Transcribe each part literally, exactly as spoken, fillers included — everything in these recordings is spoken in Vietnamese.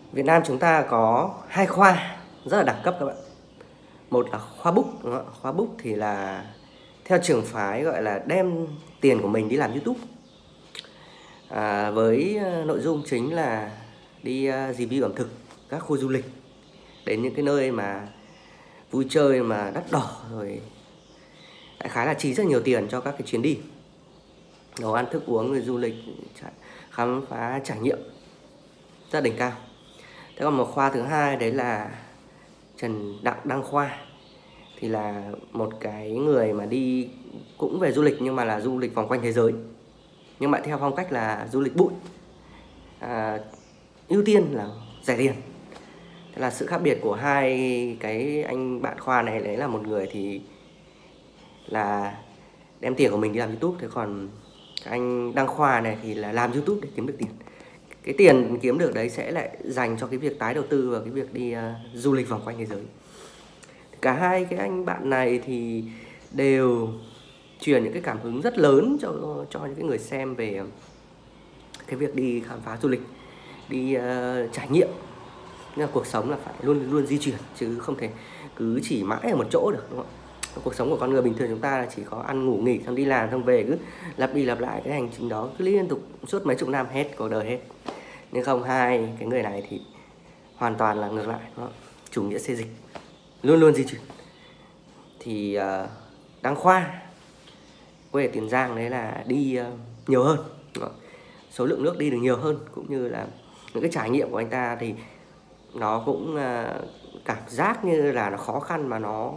Việt Nam chúng ta có hai khoa rất là đẳng cấp các bạn. Một là khoa book, đúng không? Khoa book thì là theo trường phái gọi là đem tiền của mình đi làm YouTube, à, với nội dung chính là đi review ẩm thực các khu du lịch, đến những cái nơi mà vui chơi mà đắt đỏ, rồi đại khái là chi rất nhiều tiền cho các cái chuyến đi, nấu ăn thức uống, người du lịch khám phá trải nghiệm rất đỉnh cao. Thế còn một khoa thứ hai đấy là Trần Đặng Đăng Khoa, thì là một cái người mà đi cũng về du lịch nhưng mà là du lịch vòng quanh thế giới, nhưng mà theo phong cách là du lịch bụi, à, ưu tiên là rẻ tiền. Thế là sự khác biệt của hai cái anh bạn Khoa này đấy là một người thì là đem tiền của mình đi làm YouTube, thế còn anh Đăng Khoa này thì là làm YouTube để kiếm được tiền. Cái tiền kiếm được đấy sẽ lại dành cho cái việc tái đầu tư vào cái việc đi uh, du lịch vòng quanh thế giới. Cả hai cái anh bạn này thì đều truyền những cái cảm hứng rất lớn cho cho những cái người xem về cái việc đi khám phá du lịch, đi uh, trải nghiệm. Nhưng mà cuộc sống là phải luôn luôn di chuyển, chứ không thể cứ chỉ mãi ở một chỗ được, đúng không? Cuộc sống của con người bình thường chúng ta là chỉ có ăn ngủ nghỉ, xong đi làm, xong về, cứ lặp đi lặp lại cái hành trình đó cứ liên tục suốt mấy chục năm, hết cuộc đời hết. Nhưng không, hai cái người này thì hoàn toàn là ngược lại, đúng không? Chủ nghĩa xê dịch, luôn luôn di chuyển. Thì uh, Đăng Khoa quê ở Tiền Giang đấy là đi uh, nhiều hơn, số lượng nước đi được nhiều hơn, cũng như là những cái trải nghiệm của anh ta thì nó cũng uh, cảm giác như là nó khó khăn mà nó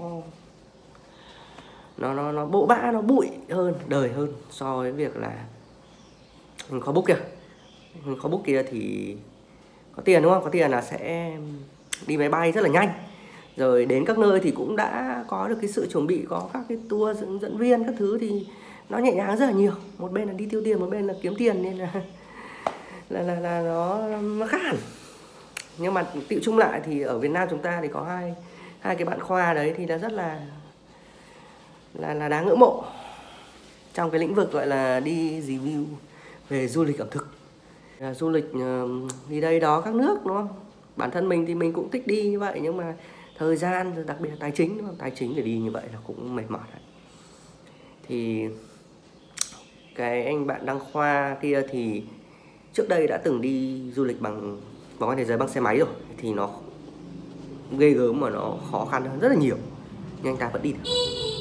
nó nó nó bộ bã, nó bụi hơn, đời hơn so với việc là khoa book kia. Khoa book kia thì có tiền, đúng không? Có tiền là sẽ đi máy bay rất là nhanh, rồi đến các nơi thì cũng đã có được cái sự chuẩn bị, có các cái tour dẫn, dẫn viên các thứ, thì nó nhẹ nhàng rất là nhiều. Một bên là đi tiêu tiền, một bên là kiếm tiền, nên là là là, là nó nó khác hẳn. Nhưng mà tiệu chung lại thì ở Việt Nam chúng ta thì có hai hai cái bạn Khoa đấy thì là rất là là là đáng ngưỡng mộ trong cái lĩnh vực gọi là đi review về du lịch ẩm thực. À, du lịch uh, đi đây đó các nước, đúng không? Bản thân mình thì mình cũng thích đi như vậy, nhưng mà thời gian, đặc biệt là tài chính, đúng không? Tài chính để đi như vậy là cũng mệt mỏi đấy. Thì cái anh bạn Đăng Khoa kia thì trước đây đã từng đi du lịch bằng vòng quanh thế giới bằng xe máy rồi, thì nó ghê gớm mà nó khó khăn hơn rất là nhiều, nhưng anh ta vẫn đi được.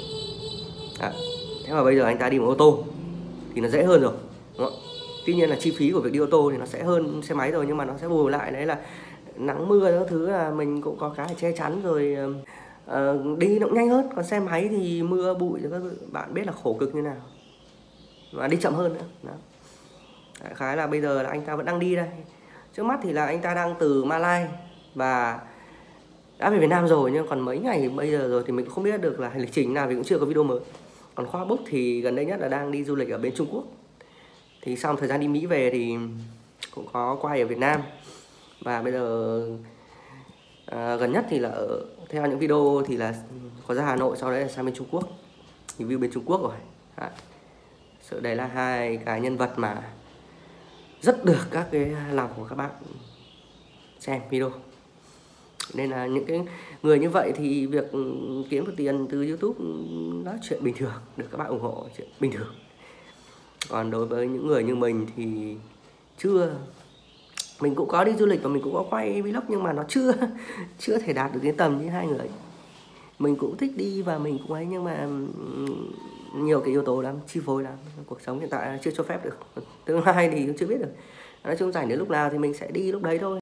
À, thế mà bây giờ anh ta đi bằng ô tô thì nó dễ hơn rồi, đúng không? Tuy nhiên là chi phí của việc đi ô tô thì nó sẽ hơn xe máy rồi, nhưng mà nó sẽ bù lại đấy là nắng mưa các thứ là mình cũng có cái che chắn rồi, uh, đi nó cũng nhanh hơn. Còn xe máy thì mưa bụi thì các bạn biết là khổ cực như nào, và đi chậm hơn nữa. Đó. Đại khái là bây giờ là anh ta vẫn đang đi đây. Trước mắt thì là anh ta đang từ Malai và đã về Việt Nam rồi, nhưng còn mấy ngày bây giờ rồi thì mình cũng không biết được là lịch trình nào, vì cũng chưa có video mới. Còn Khoa book thì gần đây nhất là đang đi du lịch ở bên Trung Quốc. Thì sau thời gian đi Mỹ về thì cũng có quay ở Việt Nam. Và bây giờ à, gần nhất thì là ở, theo những video thì là có ra Hà Nội, sau đấy là sang bên Trung Quốc, review bên Trung Quốc rồi. Đấy. Sự đấy là hai cái nhân vật mà rất được các cái lòng của các bạn xem video. Nên là những cái người như vậy thì việc kiếm được tiền từ YouTube đó chuyện bình thường, được các bạn ủng hộ, chuyện bình thường. Còn đối với những người như mình thì chưa, mình cũng có đi du lịch và mình cũng có quay vlog, nhưng mà nó chưa chưa thể đạt được cái tầm như hai người. Mình cũng thích đi và mình cũng ấy, nhưng mà nhiều cái yếu tố lắm, chi phối lắm, cuộc sống hiện tại chưa cho phép được. Tương lai thì chưa biết được. Nói chung rảnh đến lúc nào thì mình sẽ đi lúc đấy thôi.